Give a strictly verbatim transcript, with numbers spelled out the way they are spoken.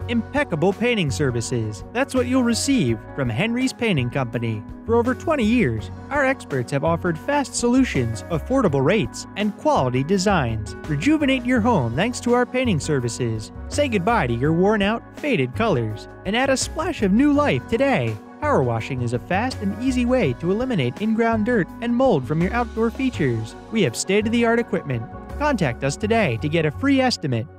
impeccable painting services. That's what you'll receive from Henry's Painting Company. For over twenty years, our experts have offered fast solutions, affordable rates, and quality designs. Rejuvenate your home thanks to our painting services. Say goodbye to your worn-out, faded colors, and add a splash of new life today. Power washing is a fast and easy way to eliminate in-ground dirt and mold from your outdoor features. We have state-of-the-art equipment. Contact us today to get a free estimate